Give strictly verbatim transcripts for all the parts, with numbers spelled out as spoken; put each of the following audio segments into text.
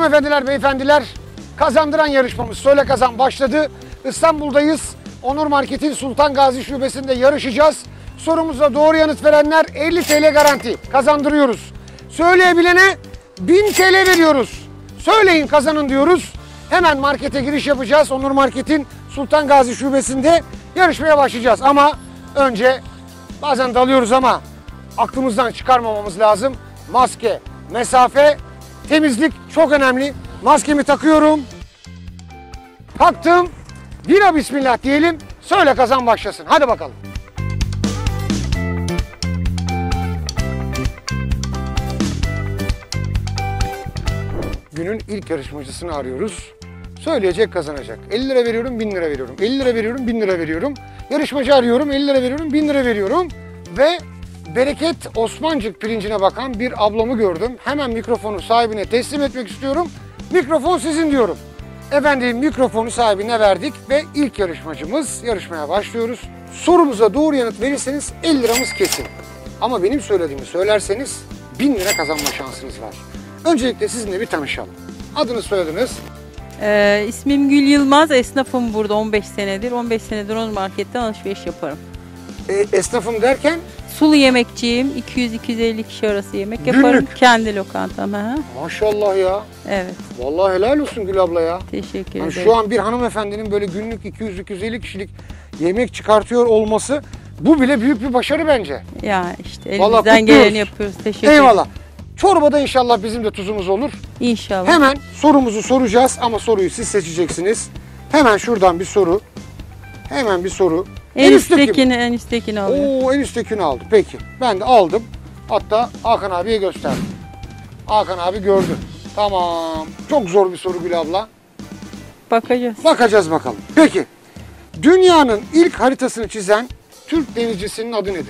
Hanımefendiler, beyefendiler, kazandıran yarışmamız Söyle Kazan başladı. İstanbul'dayız. Onur Market'in Sultan Gazi Şubesi'nde yarışacağız. Sorumuza doğru yanıt verenler elli TL garanti kazandırıyoruz. Söyleyebilene bin TL veriyoruz. Söyleyin kazanın diyoruz. Hemen markete giriş yapacağız. Onur Market'in Sultan Gazi Şubesi'nde yarışmaya başlayacağız. Ama önce bazen dalıyoruz ama aklımızdan çıkarmamamız lazım. Maske, mesafe, temizlik çok önemli. Maskemi takıyorum. Taktım. Bira bismillah diyelim. Söyle Kazan başlasın. Hadi bakalım. Günün ilk yarışmacısını arıyoruz. Söyleyecek kazanacak. elli lira veriyorum, bin lira veriyorum. elli lira veriyorum, bin lira veriyorum. Yarışmacı arıyorum, elli lira veriyorum, bin lira veriyorum. Ve Bereket Osmancık pirincine bakan bir ablamı gördüm. Hemen mikrofonu sahibine teslim etmek istiyorum. Mikrofon sizin diyorum. Efendim mikrofonu sahibine verdik ve ilk yarışmacımız yarışmaya başlıyoruz. Sorumuza doğru yanıt verirseniz elli liramız kesin. Ama benim söylediğimi söylerseniz bin lira kazanma şansınız var. Öncelikle sizinle bir tanışalım. Adınız, soyadınız? Ee, ismim Gül Yılmaz, esnafım burada on beş senedir. on beş senedir Onur Market'ten alışveriş yaparım. E, esnafım derken? Sulu yemekçiyim, iki yüz iki yüz elli kişi arası yemek Günlük. yaparım. Kendi lokantam. Hı. Maşallah ya. Evet. Vallahi helal olsun Gül abla ya. Teşekkür Yani ederim. şu an bir hanımefendinin böyle günlük iki yüz iki yüz elli kişilik yemek çıkartıyor olması, bu bile büyük bir başarı bence. Ya işte Vallahi elimizden kutluyoruz. geleni yapıyoruz. Teşekkür ederim. Eyvallah. Çorbada inşallah bizim de tuzumuz olur. İnşallah. Hemen sorumuzu soracağız ama soruyu siz seçeceksiniz. Hemen şuradan bir soru. Hemen bir soru. En üstteki mi? üsttekini, en üsttekini alıyorum. Oo, en üsttekini aldı. Peki. Ben de aldım. Hatta Hakan abiye gösterdim. Hakan abi gördü. Tamam. Çok zor bir soru Gül abla. Bakacağız. Bakacağız bakalım. Peki. Dünyanın ilk haritasını çizen Türk denizcisinin adı nedir?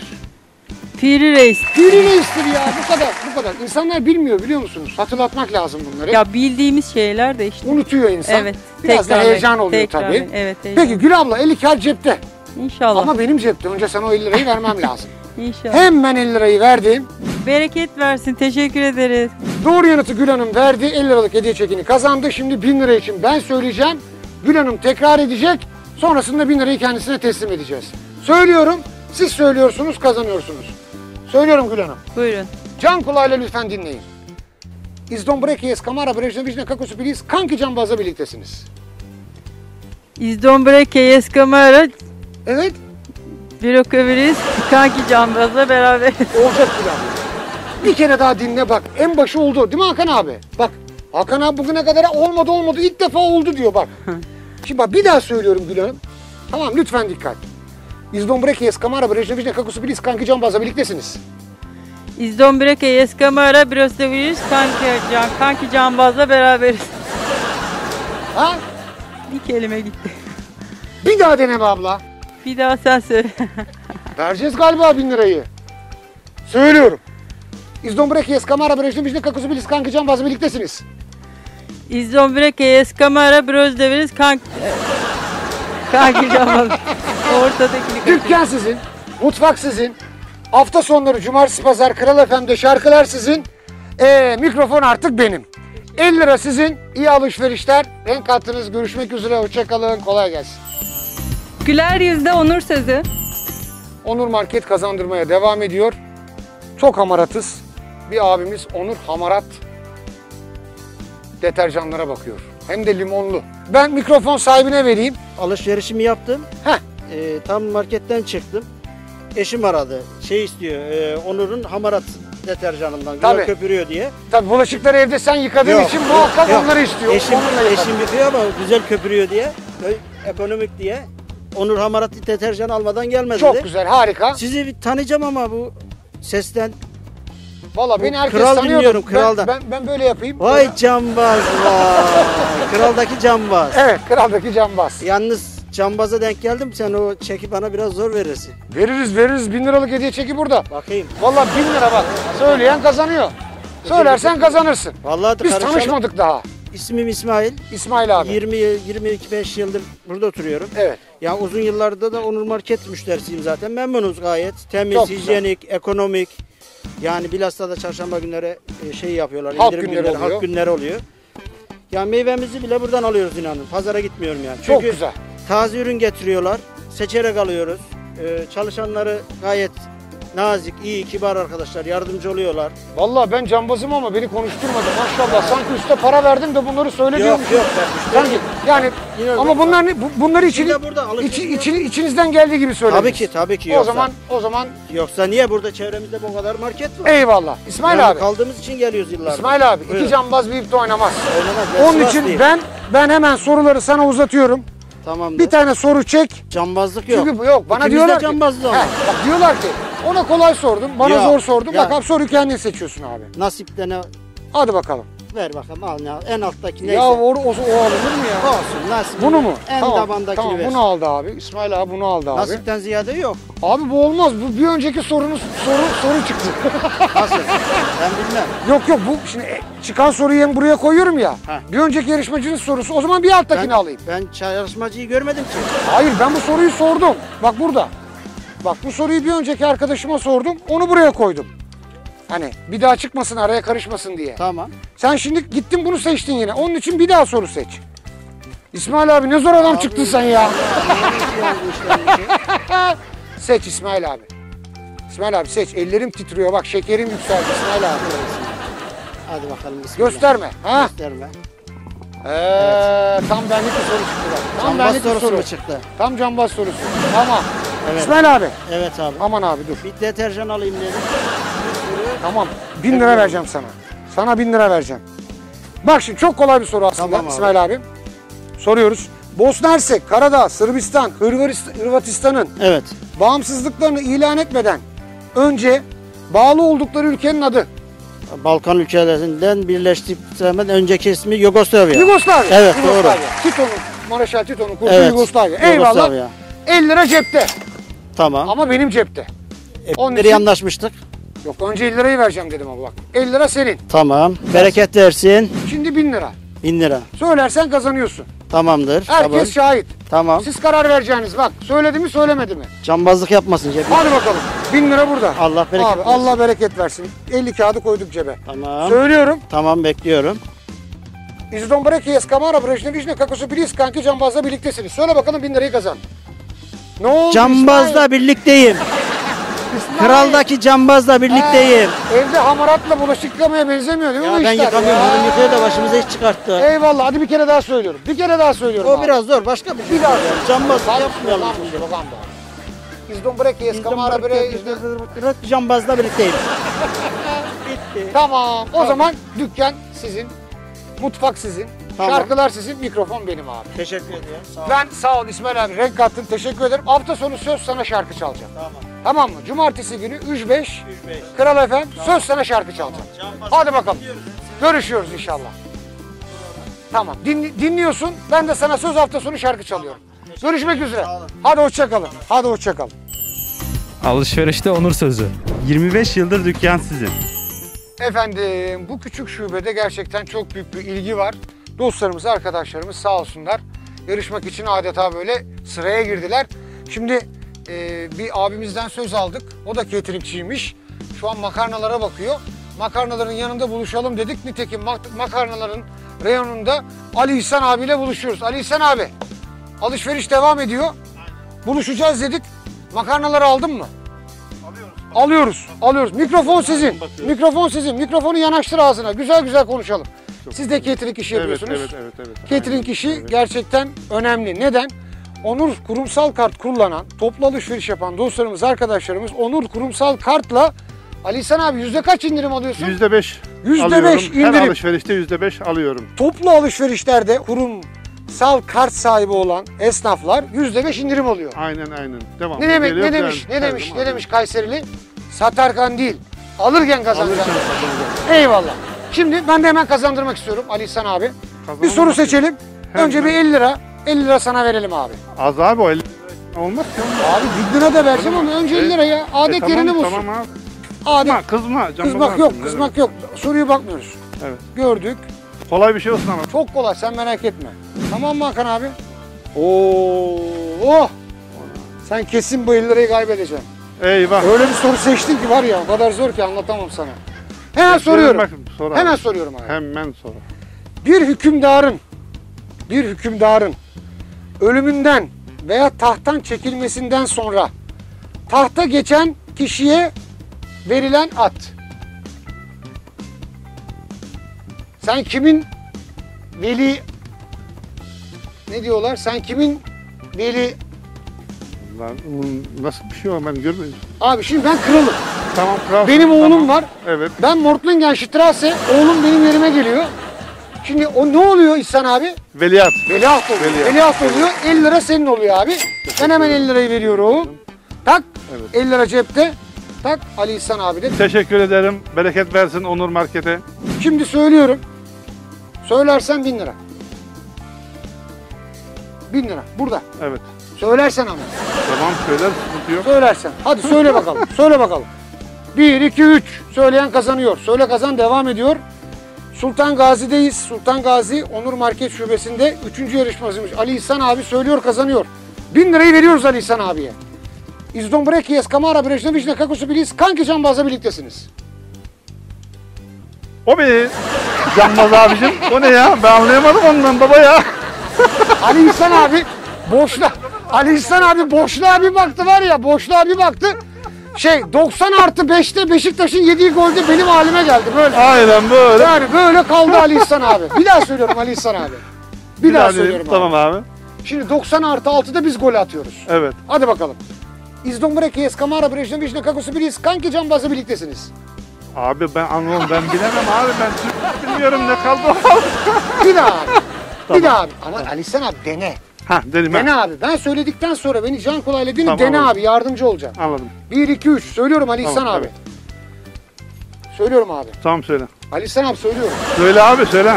Piri Reis. Piri Reis'tir ya. Bu kadar. Bu kadar. İnsanlar bilmiyor, biliyor musunuz? Hatırlatmak lazım bunları. Ya bildiğimiz şeyler de işte. Unutuyor insan. Evet. Biraz da tekrar- heyecan oluyor tekrar- tabii. Evet. Heyecan. Peki Gül abla elli kağıt cepte. İnşallah. Ama benim cepte. Önce sana o elli lirayı vermem lazım. İnşallah. Hemen elli lirayı verdim. Bereket versin. Teşekkür ederiz. Doğru yanıtı Gül Hanım verdi. elli liralık hediye çekini kazandı. Şimdi bin lira için ben söyleyeceğim. Gül Hanım tekrar edecek. Sonrasında bin lirayı kendisine teslim edeceğiz. Söylüyorum. Siz söylüyorsunuz, kazanıyorsunuz. Söylüyorum Gül Hanım. Buyurun. Can kulağıyla lütfen dinleyin. İzdombreki Eskamara Brejneviçne Kakosu Bilis Kanki Cambaz'la birliktesiniz. İzdombreke Yeskamara Evet. Birokoviriz kanki cambazla beraber. Olacak Gül abi. Bir kere daha dinle bak. En başı oldu değil mi Hakan abi? Bak Hakan abi bugüne kadar olmadı olmadı ilk defa oldu diyor bak. Şimdi bak bir daha söylüyorum Gül Hanım. Tamam lütfen dikkat. İzdombreki Eskamara Brejneviçne Kakosu Bilis Kanki Cambaz'la birliktesiniz. İzdombreke Yeskamara Birokoviriz kanki, can, kanki cambazla beraberiz. Ha? Bir kelime gitti. Bir daha dene be abla. Bir daha sen söyle. Vereceğiz galiba bin lirayı. Söylüyorum. İzdombreki Eskamara Brejneviçne Kakosu Bilis Kanki Cambaz'la birliktesiniz. İzdombreke Yeskamara Birokoviriz kanki... kanki cambaz. Ortadakini Dükkan sizin, mutfak sizin, hafta sonları cumartesi pazar Kral F M'de şarkılar sizin, ee, mikrofon artık benim. elli lira sizin, iyi alışverişler, renk kattınız, görüşmek üzere, hoşçakalın, kolay gelsin. Güler yüzde onur sözü. Onur Market kazandırmaya devam ediyor. Çok hamaratız. Bir abimiz Onur Hamarat deterjanlara bakıyor. Hem de limonlu. Ben mikrofon sahibine vereyim. Alışverişimi yaptım. Heh. Ee, tam marketten çıktım. Eşim aradı. Şey istiyor, e, Onur'un hamarat deterjanından güzel Tabii. köpürüyor diye. Tabii bulaşıkları evde sen yıkadığın Yok, için yok, muhakkak yok. onları istiyor. Eşim, Onunla yıkar. eşim yıkıyor ama güzel köpürüyor diye. Böyle ekonomik diye. Onur hamarat deterjan almadan gelmedi Çok dedi. güzel, harika. Sizi bir tanıyacağım ama bu sesten. Valla beni Bu herkes kral tanıyor. dinliyorum, Ben- kraldan. Ben, ben, böyle yapayım. Vay cambaz vay. Kraldaki cambaz. Evet, kraldaki cambaz. Yalnız cambaza denk geldim. Sen o çeki bana biraz zor verirsin. Veririz veririz. Bin liralık hediye çeki burada. Bakayım. Valla bin lira bak. Söyleyen kazanıyor. Söylersen kazanırsın. Vallahi Biz karışalım. tanışmadık daha. İsmim İsmail. İsmail abi. yirmi yirmi iki beş yıldır burada oturuyorum. Evet. Ya uzun yıllarda da Onur Market müşterisiyim zaten. Memnunuz gayet. Temiz, Çok güzel. hijyenik, ekonomik. Yani bilhassa da çarşamba günleri e, şey yapıyorlar. Halk indirim günleri oluyor. halk günleri oluyor. Ya meyvemizi bile buradan alıyoruz inanın. Pazara gitmiyorum yani. Çok Çünkü güzel. taze ürün getiriyorlar. Seçerek alıyoruz. Ee, çalışanları gayet nazik, iyi, kibar arkadaşlar. Yardımcı oluyorlar. Vallahi ben cambazım ama beni konuşturmadı maşallah. Sanki üste para verdim de bunları söyle Yok diyormuş. yok. Ben Sanki yani Yine ama öyle. bunlar ne- bu- bunları içini, de burada alışveriş içi, yok. içini- içinizden geldiği gibi söylediniz. Tabii ki tabii ki O yoksa. zaman o zaman Yoksa niye burada çevremizde bu kadar market var? eyvallah. İsmail Yani abi. kaldığımız için geliyoruz yıllardır. İsmail abi Buyurun. iki cambaz bir ipte oynamaz. Oynamaz, ben Onun için Sivaslıyım. ben ben hemen soruları sana uzatıyorum. Tamamdır. Bir tane soru çek. Cambazlık yok. Çünkü bu yok. Bana İkimiz diyorlar de ki. cambazız ama. He, bak diyorlar ki ona kolay sordum, bana Ya, zor sordum. ya. Bakalım soruyu kendin seçiyorsun abi. Nasipte ne? Hadi bakalım. Ver bakalım al ne al. En alttaki neyse. Ya o, o, o alınır mı ya? Olsun nasip. Bunu mu? En tamam, tabandakini tamam, ver. bunu aldı abi. İsmail abi bunu aldı abi. Nasipten ziyade yok. Abi bu olmaz. Bu bir önceki sorunuz soru soru çıktı. Nasıl? Ben bilmem. yok yok bu şimdi e, çıkan soruyu hem buraya koyuyorum ya. Heh. Bir önceki yarışmacının sorusu. O zaman bir alttakini Ben, alayım. ben yarışmacıyı görmedim ki. Hayır ben bu soruyu sordum. Bak burada. Bak bu soruyu bir önceki arkadaşıma sordum. Onu buraya koydum. Hani bir daha çıkmasın araya karışmasın diye. Tamam. Sen şimdi gittin bunu seçtin yine. Onun için bir daha soru seç. İsmail abi ne zor adam Abi, çıktın sen ya. ya, neymiş ya bu işlerin işi? Seç İsmail abi. İsmail abi seç. Ellerim titriyor bak şekerim yükseldi İsmail abi. Hadi bakalım bismillah. Gösterme. Ha? Gösterme. Ee, tam benlik bir soru çıktı bak. Tam Cambaz benlik bir sorusu soru. mu çıktı? Tam cambaz sorusu. Tamam. Evet. İsmail abi. Evet abi. Aman abi dur. Bir deterjan alayım dedim. Tamam. Bin lira vereceğim sana. Sana bin lira vereceğim. Bak şimdi çok kolay bir soru aslında Tamam abi. İsmail abi. Soruyoruz. Bosna Hersek, Karadağ, Sırbistan, Hırvatistan- Hırvatistan'ın Evet. bağımsızlıklarını ilan etmeden önce bağlı oldukları ülkenin adı. Balkan ülkelerinden birleştikten önceki ismi Yugoslavya. Yugoslavya. Evet, Yugoslavya. doğru. Tito'nun, Mareşal Tito'nun kurduğu Evet. Yugoslavya. Eyvallah. Yugoslavya. elli lira cepte. Tamam. Ama benim cepte. E, onun nereye için- anlaşmıştık? Yok önce elli lirayı vereceğim dedim ama bak. elli lira senin. Tamam. Bereket versin. Şimdi bin lira. bin lira. Söylersen kazanıyorsun. Tamamdır. Herkes Tamam. şahit. Tamam. Siz karar vereceğiniz bak. Söyledi mi söylemedi mi? Cambazlık yapmasın cebi. Hadi bakalım. bin lira burada. Allah bereket Abi, versin. Allah bereket versin. elli kağıdı koyduk cebe. Tamam. Söylüyorum. Tamam bekliyorum. İzdon Brekiyes, Kamara, Brejneviçne, Kakosu, Bilis, Kanki, Cambaz'la birliktesiniz. Söyle bakalım bin lirayı kazan. Ne oldu Cambazla birlikteyim. İsmail? Kraldaki cambazla birlikteyim. Ha, evde hamaratla bulaşık yıkamaya benzemiyor değil mi Ya bu ben işler? yıkamıyorum. Ya. Hanım yıkıyor da başımıza iş çıkarttı. Eyvallah hadi bir kere daha söylüyorum. Bir kere daha söylüyorum. O abi. biraz zor. Başka bir şey. Bir daha söyleyeyim. Cambaz Lan, yapmayalım lan, şimdi. propaganda. İzdon Brekiyes, Kamara, Brejneviçne. Cambazla birlikteyim. Bitti. Tamam. O zaman dükkan sizin, mutfak sizin, Tamam. şarkılar sizin, mikrofon benim abi. Teşekkür ederim. Sağ ol. Ben sağ ol İsmail abi renk kattın teşekkür ederim. Hafta sonu söz sana şarkı çalacağım. Tamam. Tamam mı? Cumartesi günü üç beş üç beş. Kral F M söz sana şarkı çalacağım. Cambaz Hadi bakalım. gidiyoruz. Görüşüyoruz inşallah. Tamam. Din- dinliyorsun. Ben de sana söz hafta sonu şarkı çalıyorum. Görüşmek üzere. Sağ olun. Hadi hoşça kalın. Hadi hoşça kalın. Alışverişte onur sözü. yirmi beş yıldır dükkan sizin. Efendim bu küçük şubede gerçekten çok büyük bir ilgi var. Dostlarımız, arkadaşlarımız sağ olsunlar. Yarışmak için adeta böyle sıraya girdiler. Şimdi e, bir abimizden söz aldık. O da cateringçiymiş. Şu an makarnalara bakıyor. Makarnaların yanında buluşalım dedik. Nitekim mak- makarnaların reyonunda Ali İhsan abiyle buluşuyoruz. Ali İhsan abi alışveriş devam ediyor. Buluşacağız dedik. Makarnaları aldın mı? Alıyoruz, alıyoruz. Mikrofon sizin. Mikrofon sizin. Mikrofonu yanaştır ağzına. Güzel güzel konuşalım. Siz de catering işi yapıyorsunuz. Evet, evet, evet, evet. Catering Aynen. işi Evet. gerçekten önemli. Neden? Onur kurumsal kart kullanan, toplu alışveriş yapan dostlarımız, arkadaşlarımız Onur kurumsal kartla Ali İhsan abi yüzde kaç indirim alıyorsun? yüzde beş Yüzde alıyorum. beş indirim. Her alışverişte yüzde beş alıyorum. Toplu alışverişlerde kurumsal kart sahibi olan esnaflar yüzde beş indirim alıyor. Aynen aynen. Devam. Ne demek, Geliyor ne demiş, yani. ne Her demiş, zaman ne demiş Kayserili? Satarken değil, alırken kazanacaksın. Alırken kazanacağım. Eyvallah. Şimdi ben de hemen kazandırmak istiyorum Ali İhsan abi. Bir Kazanmak soru için. seçelim. Hemen. Önce bir elli lira. elli lira sana verelim abi. Az abi o elli olmaz ki. Abi bir lira da vereceğim ama önce elli lira ya. Adet E, tamam, yerini bulsun. Tamam abi. Adet. Kızma, kızma. Cambaz Kızmak abi, yok, ne kızmak demek? yok. Soruya bakmıyoruz. Evet. Gördük. Kolay bir şey olsun ama. Çok kolay, sen merak etme. Tamam mı Hakan abi? Oo, oh! Sen kesin bu elli lirayı kaybedeceksin. Eyvah. Öyle bir soru seçtin ki var ya, o kadar zor ki anlatamam sana. Hemen soruyorum. Bakın, sor abi. Hemen soruyorum abi. Hemen sor. Bir hükümdarın, bir hükümdarın ölümünden veya tahttan çekilmesinden sonra tahta geçen kişiye verilen at. Sen kimin veli ne diyorlar? Sen kimin veli Lan, bu nasıl bir şey o ben görmedim. Abi şimdi ben kralım. Tamam kral. Benim oğlum Tamam. var. Evet. Ben Mortlingenstrasse, oğlum benim yerime geliyor. Şimdi o ne oluyor İhsan abi? Veliaht. Veliaht oluyor. Veliaht. Veliaht oluyor. elli lira senin oluyor abi. Ben hemen elli lirayı veriyorum. Tak. Evet. elli lira cepte. Tak. Ali İhsan abi de. Teşekkür ederim. Bereket versin Onur Market'e. Şimdi söylüyorum. Söylersen bin lira. Bin lira. Burada. Evet. Söylersen ama. Tamam söyler sıkıntı yok. Söylersen. Hadi söyle bakalım. Söyle bakalım. bir, iki, üç. Söyleyen kazanıyor. Söyle kazan devam ediyor. Sultan Gazi'deyiz. Sultan Gazi Onur Market Şubesi'nde üçüncü yarışmasıymış. Ali İhsan abi söylüyor kazanıyor. bin lirayı veriyoruz Ali İhsan abiye. İzdombreki, Eskamara, Brejneviçne, Kakosu Bilis, Kanki Cambaz'la birliktesiniz. O be. Canmaz abicim. O ne ya? Ben anlayamadım ondan baba ya. Ali İhsan abi boşluğa, Ali İhsan abi boşluğa bir baktı var ya, boşluğa bir baktı. Şey doksan artı beşte Beşiktaş'ın yediği golde benim halime geldi böyle. Aynen böyle. Yani böyle kaldı Ali İhsan abi. Bir daha söylüyorum Ali İhsan abi. Bir, daha, daha söylüyorum diyeyim. abi. Tamam abi. Şimdi doksan artı altıda biz gol atıyoruz. Evet. Hadi bakalım. İzdombreki, Eskamara, Brejneviçne, Kakosu Bilis, Kanki Cambaz'la birliktesiniz. Abi ben anlamam. Ben bilemem abi. Ben Türk bilmiyorum ne kaldı. Bir daha abi. Bir daha abi. Ama Ali İhsan abi dene. Ha dedim Dene ha. abi. Ben söyledikten sonra beni can kolayla dinle. Tamam Dene abi. abi. Yardımcı olacağım. Anladım. bir, iki, üç. Söylüyorum Ali İhsan Tamam, abi. Söylüyorum abi. Tamam söyle. Ali İhsan abi söylüyorum. Söyle abi söyle.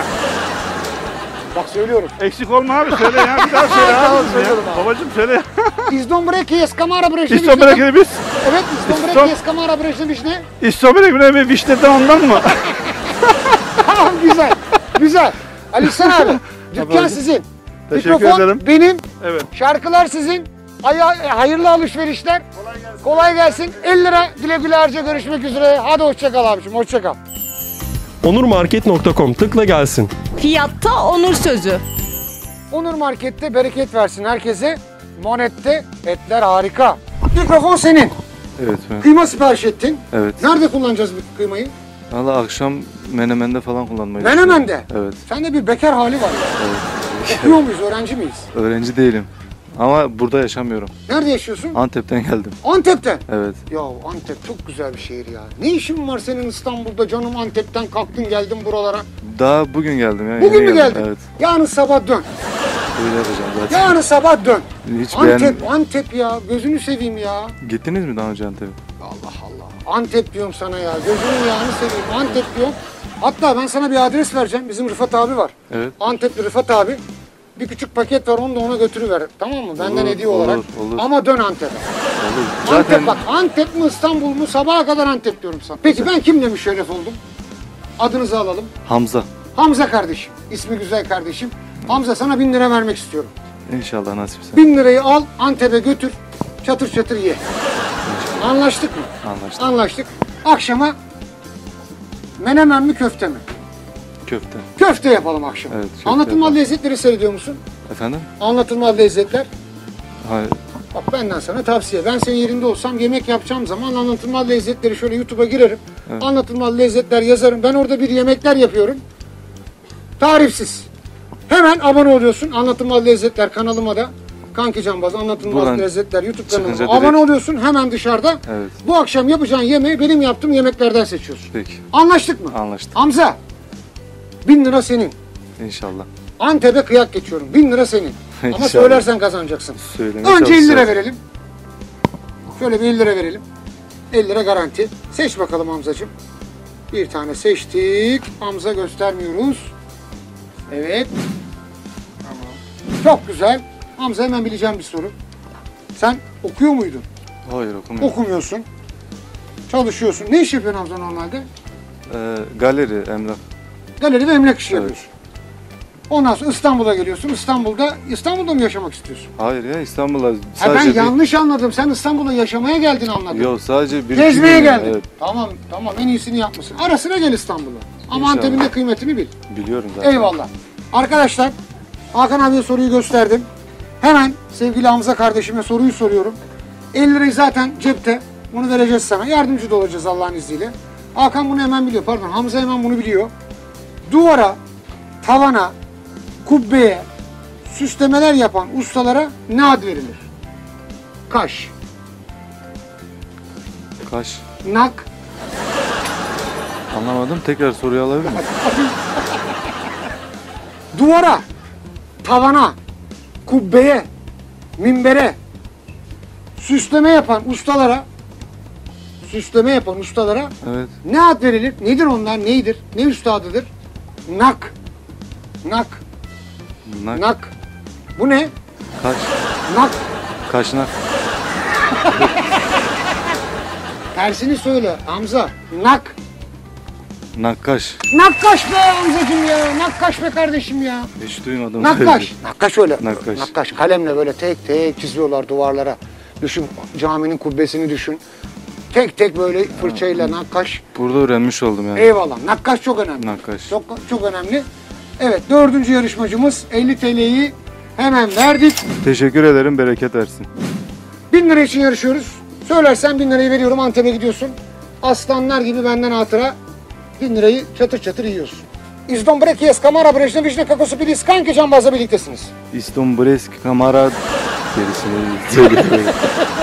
Bak söylüyorum. Eksik olma abi söyle ya. Bir daha söyle Tamam, abi. söylüyorum Ya. abi. Babacım söyle. İzdombreki, Eskamara, Brejneviçne. İstomer'e biz. Evet, İzdombreki, İstom- Eskamara, Brejneviçne. İstomer'e bir vişneden ondan mı? Tamam güzel. Güzel. Ali İhsan abi. Dükkan Tamam. sizin. Teşekkür Mikrofon ederim. benim. Evet. Şarkılar sizin. Aya- e, hayırlı alışverişler. Kolay gelsin. Kolay gelsin. elli lira güle güle harca görüşmek üzere. Hadi hoşça kal abiciğim. Hoşça kal. onurmarket nokta com tıkla gelsin. Fiyatta onur sözü. Onur Market'te bereket versin herkese. Monet'te etler harika. Mikrofon senin. Evet ben. Kıyma sipariş ettin. Evet. Nerede kullanacağız bu kıymayı? Valla akşam Menemen'de falan kullanmayı Menemen'de. düşünüyorum. Evet. Sende bir bekar hali var ya. Evet. Okuyor muyuz? Öğrenci miyiz? Öğrenci değilim. Ama burada yaşamıyorum. Nerede yaşıyorsun? Antep'ten geldim. Antep'te. Evet. Ya Antep çok güzel bir şehir ya. Ne işin var senin İstanbul'da canım, Antep'ten kalktın geldin buralara. Daha bugün geldim ya. Bugün yeni mü geldim. geldin? Evet. Yarın sabah dön. Öyle yapacağım zaten. Yarın sabah dön. Hiç beğen... Antep, Antep ya. Gözünü seveyim ya. Gittiniz mi daha önce Antep'e? Allah Allah. Antep diyorum sana ya. Gözünün yağını seveyim. Antep diyorum. Hatta ben sana bir adres vereceğim. Bizim Rıfat abi var. Evet. Antepli Rıfat abi. Bir küçük paket var, onu da ona götürüver. Tamam mı? Benden Olur, hediye olur, olarak. olur. Ama dön Antep'e. Olur. Antep Zaten bak. Antep mi İstanbul mu? Sabaha kadar Antep diyorum sana. Peki ben kimle müşerref oldum? Adınızı alalım. Hamza. Hamza kardeşim. İsmi güzel kardeşim. Hamza sana bin lira vermek istiyorum. İnşallah nasipse. Bin lirayı al, Antep'e götür. Çatır çatır ye. Anlaştık mı? Anlaştık. Anlaştık. Akşama menemen mi köfte mi? Köfte. Köfte yapalım akşam. Evet, köfte Anlatılmaz yapalım. lezzetleri seyrediyor musun? Efendim? Anlatılmaz lezzetler. Hayır. Bak benden sana tavsiye. Ben senin yerinde olsam yemek yapacağım zaman anlatılmaz lezzetleri şöyle YouTube'a girerim. Evet. Anlatılmaz lezzetler yazarım. Ben orada bir yemekler yapıyorum. Tarifsiz. Hemen abone oluyorsun. Anlatılmaz lezzetler kanalıma da. Kanki Cambaz Anlatılmaz Buradan Lezzetler YouTube çıkınca kanalıma abone direkt- oluyorsun hemen dışarıda. Evet. Bu akşam yapacağın yemeği benim yaptığım yemeklerden seçiyorsun. Peki. Anlaştık mı? Anlaştık. Hamza, bin lira senin. İnşallah. Antep'e kıyak geçiyorum. Bin lira senin. Ama İnşallah. söylersen kazanacaksın. Söylemeye Önce elli lira çalışacağız. verelim. Şöyle bir elli lira verelim. elli lira garanti. Seç bakalım Hamzacığım. Bir tane seçtik. Hamza göstermiyoruz. Evet. Tamam. Çok güzel. Hamza hemen bileceğim bir soru. Sen okuyor muydun? Hayır okumuyorum. Okumuyorsun. Çalışıyorsun. Ne iş yapıyorsun Hamza normalde? Ee, galeri, emlak. Galeri ve emlak işi Evet. yapıyorsun. Ondan sonra İstanbul'a geliyorsun. İstanbul'da İstanbul'da mı yaşamak istiyorsun? Hayır ya İstanbul'a Ha sadece ben bir- yanlış anladım. Sen İstanbul'a yaşamaya geldin anladım. Yok sadece bir iki Gezmeye gün- geldin. Evet. Tamam tamam en iyisini yapmışsın. Ara sıra gel İstanbul'a. Ama İnşallah. Antep'in de kıymetini bil. Biliyorum zaten. Eyvallah. Arkadaşlar, Hakan abiye soruyu gösterdim. Hemen sevgili Hamza kardeşime soruyu soruyorum. elli lirayı zaten cepte. Bunu vereceğiz sana. Yardımcı da olacağız Allah'ın izniyle. Hakan bunu hemen biliyor. Pardon, Hamza hemen bunu biliyor. Duvara, tavana, kubbeye süslemeler yapan ustalara ne ad verilir? Kaş, Kaş. nak, Anlamadım. Tekrar soruyu alabilir miyim? duvara, tavana, kubbeye, minbere süsleme yapan ustalara süsleme yapan ustalara Evet. ne ad verilir? Nedir onlar? Neydir? Ne üstadıdır? Nak. Nak. Nak. Nak. Bu ne? Kaş. Nak. Kaşnak. Tersini söyle Hamza. Nak. Nakkaş. Nakkaş be Hamzacığım ya. Nakkaş be kardeşim ya. Hiç duymadım. Nakkaş. Nakkaş öyle. Nakkaş. Nakkaş. Kalemle böyle tek tek çiziyorlar duvarlara. Düşün, caminin kubbesini düşün. Tek tek böyle fırçayla nakkaş. Burada öğrenmiş oldum yani. Eyvallah. Nakkaş çok önemli. Nakkaş. Çok çok önemli. Evet, dördüncü yarışmacımız elli T L'yi hemen verdik. Teşekkür ederim. Bereket versin. bin lira için yarışıyoruz. Söylersen bin lirayı veriyorum, Antep'e gidiyorsun. Aslanlar gibi benden hatıra bin lirayı çatır çatır yiyorsun. İzdon Brekies, Kamara, Brejne, Vişne, Kakosu, Bilis, Kanki Cambaz'la birliktesiniz. İstomburesk, Kamara gerisini söylüyorum. Söyleyeceğim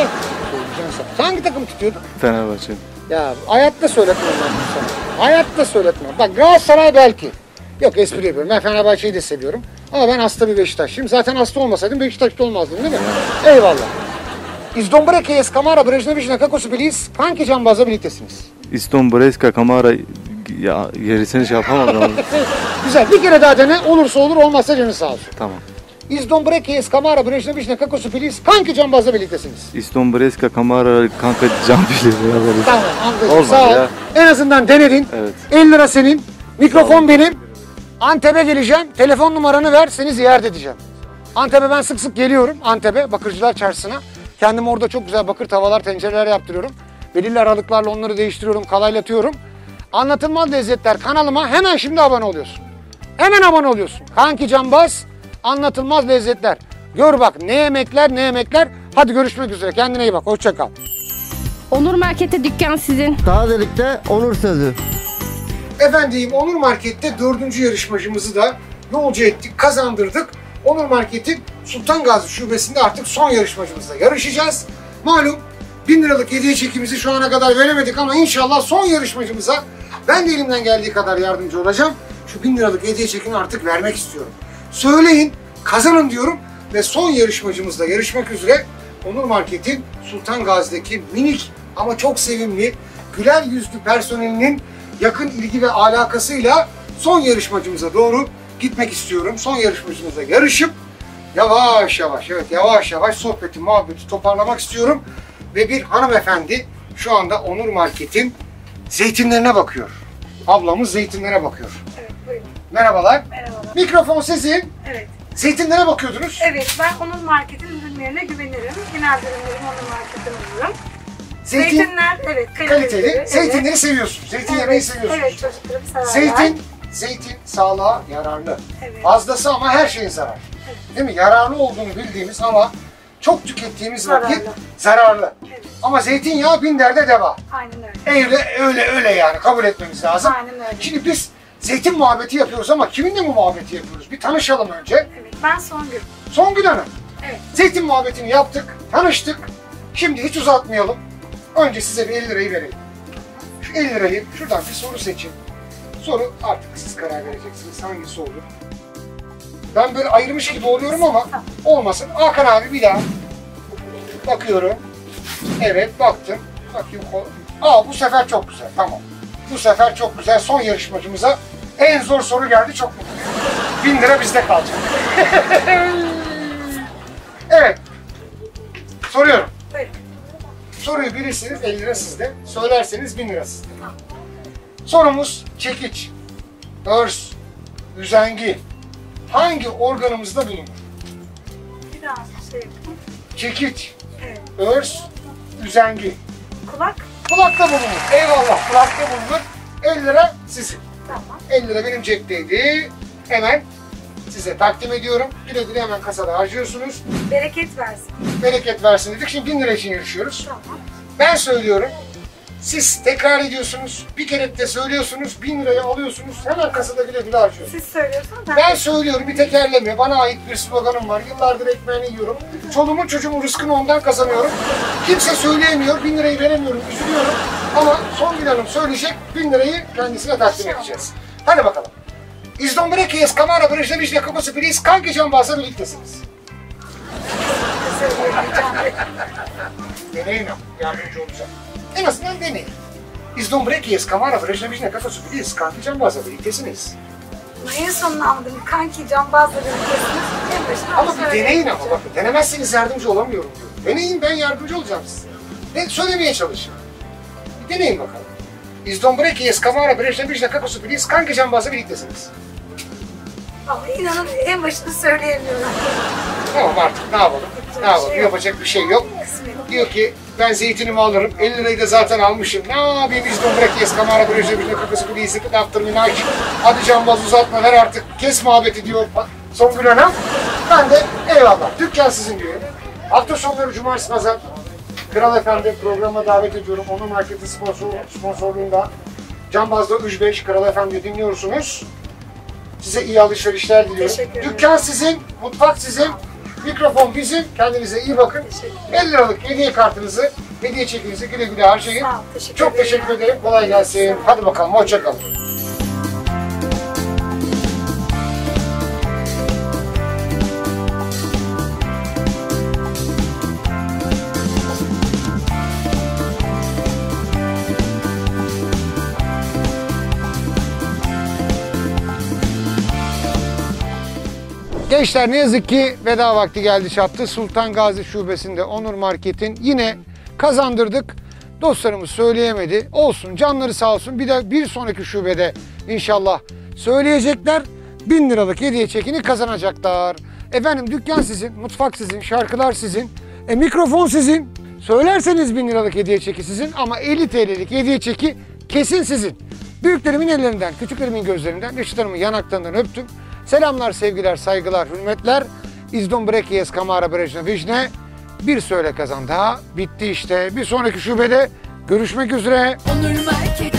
sana. Sen hangi takımı tutuyordun? Fenerbahçe. Ya hayatta söyletmem ben bunu sana. Hayatta söyletmem. Bak Galatasaray belki. Yok, espri yapıyorum. Ben Fenerbahçe'yi de seviyorum. Ama ben hasta bir Beşiktaşlıyım. Zaten hasta olmasaydım Beşiktaş'ta olmazdım değil mi? Eyvallah. İzdon Brekies, Kamara, Brejne, Vişne, Kakosu, Bilis, Kanki Cambaz'la birliktesiniz. İstomburesk, Kamara ya gerisini şey yapamadım. ama. Güzel. Bir kere daha dene. Olursa olur, olmazsa canı sağ olsun. Tamam. İzdon Brekies, Kamara, Brejne, Vişne, Kakosu, Bilis, Kanki Cambaz'la birliktesiniz. İstomburesk, Kamara kanka can bilir. Tamam, anladım. Olmadı Sağ ol. ya. En azından denedin. Evet. elli lira senin. Mikrofon benim. Antep'e geleceğim. Telefon numaranı ver. Seni ziyaret edeceğim. Antep'e ben sık sık geliyorum. Antep'e, Bakırcılar Çarşısı'na. Kendim orada çok güzel bakır tavalar, tencereler yaptırıyorum. Belirli aralıklarla onları değiştiriyorum, kalaylatıyorum. Anlatılmaz Lezzetler kanalıma hemen şimdi abone oluyorsun. Hemen abone oluyorsun. Kanki Cambaz, Anlatılmaz Lezzetler. Gör bak ne yemekler ne yemekler. Hadi görüşmek üzere. Kendine iyi bak. Hoşça kal. Onur Market'te dükkan sizin. Tazelikte onur sözü. Efendim Onur Market'te dördüncü yarışmacımızı da yolcu ettik, kazandırdık. Onur Market'in Sultan Gazi Şubesi'nde artık son yarışmacımızla yarışacağız. Malum bin liralık hediye çekimizi şu ana kadar veremedik ama inşallah son yarışmacımıza ben de elimden geldiği kadar yardımcı olacağım. Şu bin liralık hediye çekini artık vermek istiyorum. Söyleyin, kazanın diyorum ve son yarışmacımızla yarışmak üzere Onur Market'in Sultan Gazi'deki minik ama çok sevimli, güler yüzlü personelinin yakın ilgi ve alakasıyla son yarışmacımıza doğru gitmek istiyorum. Son yarışmacımızla yarışıp yavaş yavaş, evet yavaş yavaş sohbeti, muhabbeti toparlamak istiyorum. Ve bir hanımefendi şu anda Onur Market'in zeytinlerine bakıyor. Ablamız zeytinlere bakıyor. Evet, buyurun. Merhabalar. Merhabalar. Mikrofon sizin. Evet. Zeytinlere bakıyordunuz. Evet, ben Onur Market'in ürünlerine güvenirim. Genel ürünlerim Onur Market'ten alırım. Zeytin Zeytinler, evet, kaliteli. kaliteli. Evet. Zeytinleri seviyorsunuz. Zeytin yemeği Evet, seviyorsunuz. evet, çocuklarım severler. Zeytin, zeytin sağlığa yararlı. Evet. Fazlası ama her şeye zarar. Değil mi? Yararlı olduğunu bildiğimiz ama çok tükettiğimiz Zararlı. vakit zararlı. Evet. Ama zeytinyağı bin derde deva. Aynen öyle. Öyle öyle öyle yani kabul etmemiz lazım. Aynen öyle. Şimdi biz zeytin muhabbeti yapıyoruz ama kiminle bu muhabbeti yapıyoruz? Bir tanışalım önce. Evet, ben Songül. Songül Hanım. Evet. Zeytin muhabbetini yaptık, tanıştık. Şimdi hiç uzatmayalım. Önce size bir elli lirayı verelim. Şu elli lirayı şuradan bir soru seçin. Soru artık siz karar vereceksiniz hangisi olur. Ben böyle ayırmış gibi oluyorum ama olmasın. Hakan abi bir daha. Bakıyorum. Evet baktım. Bakayım. Aa bu sefer çok güzel. Tamam. Bu sefer çok güzel. Son yarışmacımıza en zor soru geldi. Çok mutluyum. Bin lira bizde kalacak. Evet. Soruyorum. Buyurun. Soruyu bilirsiniz elli lira sizde. Söylerseniz bin lira sizde. Sorumuz çekiç, örs, üzengi hangi organımızda bulunur? Bir daha şey yapayım. Çekiç, Evet. örs, üzengi. Kulak. Kulakta bulunur. Eyvallah kulakta bulunur. elli lira sizin. Tamam. elli lira benim cepteydi. Hemen size takdim ediyorum. Güle güle hemen kasada harcıyorsunuz. Bereket versin. Bereket versin dedik. Şimdi bin lira için yarışıyoruz. Tamam. Ben söylüyorum. Siz tekrar ediyorsunuz. Bir kere de söylüyorsunuz. Bin lirayı alıyorsunuz. Hemen kasada güle güle harcıyorsunuz. Siz söylüyorsunuz. Ben, Ben söylüyorum, bir tekerleme. Bana ait bir sloganım var. Yıllardır ekmeğini yiyorum. Çoluğumun çocuğumun rızkını ondan kazanıyorum. Kimse söyleyemiyor. Bin lirayı veremiyorum. Üzülüyorum. Ama son bir hanım söyleyecek. Bin lirayı kendisine takdim edeceğiz. Hadi bakalım. İzdon Brekies, Kamara, Brejneviç ve Kapısı Filiz, Kanki Cambaz'la birliktesiniz. söyleyeceğim. Deneyin ama yardımcı olacağım. En azından deneyin. İzdon Brekies, Kamara, Brejneviç ve Kapısı Filiz, Kanki Cambaz'la birliktesiniz. En sonunu anladım. Kanki cambazla birliktesiniz. En başına Ama bir deneyin ama bakın. Denemezseniz yardımcı olamıyorum diyorum. Deneyin, ben yardımcı olacağım size. De, söylemeye çalışın. Bir deneyin bakalım. İzdon Brekies, Kamara, Brejneviç ve Kapısı Filiz, Kanki Cambaz'la birliktesiniz. Ama inanın en başını söyleyemiyorum. Tamam artık ne yapalım? Ne yapalım? Şey yok. Yapacak bir şey yok. Kısmet. Diyor ki ben zeytinimi alırım. elli lirayı da zaten almışım. Ne yapayım? İzdon Brekies, Kamara, Brejneviç ve Kapısı Filiz, Daftar Minaj. Hadi cambaz uzatma ver artık. Kes muhabbeti diyor Songül Hanım. Ben de eyvallah. Dükkan sizin diyorum. Hafta sonları cumartesi pazar Kral Efendi programa davet ediyorum. Onun marketi sponsor, sponsorluğunda Cambaz'da üç beş Kral Efendi dinliyorsunuz. Size iyi alışverişler diliyorum. Teşekkür ederim. Dükkan sizin, mutfak sizin, mikrofon bizim. Kendinize iyi bakın. elli liralık hediye kartınızı, hediye çekinizi güle güle harcayın. Sağ ol, teşekkür Çok ederim. teşekkür ederim. Kolay gelsin. Hadi bakalım. Hoşça kalın. Gençler ne yazık ki veda vakti geldi çattı. Sultan Gazi Şubesi'nde Onur Market'in yine kazandırdık. Dostlarımız söyleyemedi. Olsun, canları sağ olsun. Bir de bir sonraki şubede inşallah söyleyecekler. Bin liralık hediye çekini kazanacaklar. Efendim dükkan sizin, mutfak sizin, şarkılar sizin, e, mikrofon sizin. Söylerseniz bin liralık hediye çeki sizin ama elli T L'lik hediye çeki kesin sizin. Büyüklerimin ellerinden, küçüklerimin gözlerinden, yaşıtlarımın yanaklarından öptüm. Selamlar, sevgiler, saygılar, hürmetler. İzdon Brekies, Kamara, Brejneviç'ne bir söyle kazan daha bitti işte. Bir sonraki şubede görüşmek üzere. Onur Market